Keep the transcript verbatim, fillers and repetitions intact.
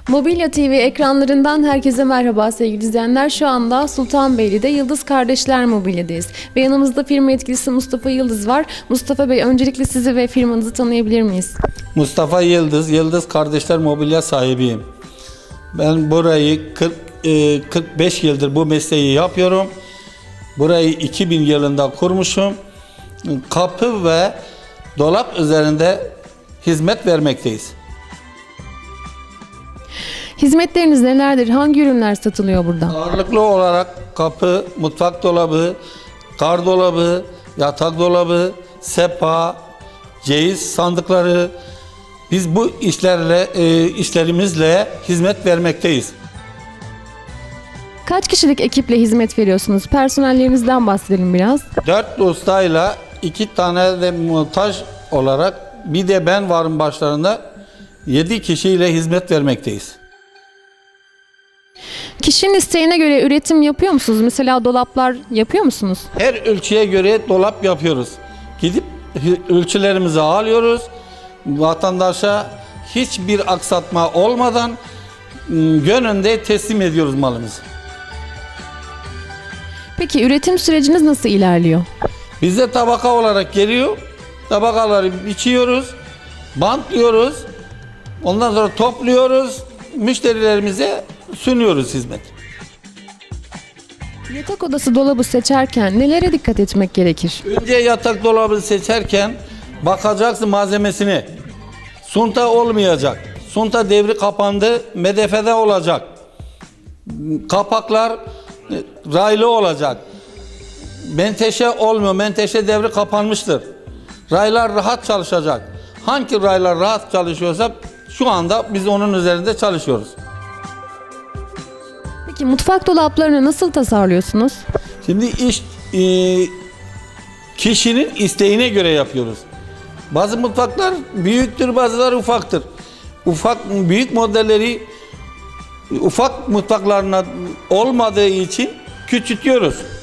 Mobilya T V ekranlarından herkese merhaba sevgili izleyenler. Şu anda Sultanbeyli'de Yıldız Kardeşler Mobilya'dayız. Ve yanımızda firma yetkilisi Mustafa Yıldız var. Mustafa Bey, öncelikle sizi ve firmanızı tanıyabilir miyiz? Mustafa Yıldız, Yıldız Kardeşler Mobilya sahibiyim. Ben burayı kırk, kırk beş yıldır bu mesleği yapıyorum. Burayı iki bin yılında kurmuşum. Kapı ve dolap üzerinde hizmet vermekteyiz. Hizmetleriniz nelerdir? Hangi ürünler satılıyor burada? Ağırlıklı olarak kapı, mutfak dolabı, gardolabı, yatak dolabı, sepa, ceyiz sandıkları. Biz bu işlerle, e, işlerimizle hizmet vermekteyiz. Kaç kişilik ekiple hizmet veriyorsunuz? Personellerinizden bahsedelim biraz. Dört ustayla iki tane de montaj olarak, bir de ben varım başlarında, yedi kişiyle hizmet vermekteyiz. Kişinin isteğine göre üretim yapıyor musunuz? Mesela dolaplar yapıyor musunuz? Her ölçüye göre dolap yapıyoruz. Gidip ölçülerimizi alıyoruz. Vatandaşa hiçbir aksatma olmadan gönlünde teslim ediyoruz malımızı. Peki üretim süreciniz nasıl ilerliyor? Bizde tabaka olarak geliyor. Tabakaları biçiyoruz, bantlıyoruz. Ondan sonra topluyoruz. Müşterilerimize sunuyoruz hizmet. Yatak odası dolabı seçerken nelere dikkat etmek gerekir? Önce yatak dolabı seçerken bakacaksın malzemesini. Sunta olmayacak. Sunta devri kapandı, medefede olacak. Kapaklar raylı olacak. Menteşe olmuyor. Menteşe devri kapanmıştır. Raylar rahat çalışacak. Hangi raylar rahat çalışıyorsa şu anda biz onun üzerinde çalışıyoruz. Peki mutfak dolaplarını nasıl tasarlıyorsunuz? Şimdi iş e, kişinin isteğine göre yapıyoruz. Bazı mutfaklar büyüktür, bazıları ufaktır. Ufak büyük modelleri ufak mutfaklarına olmadığı için küçültüyoruz.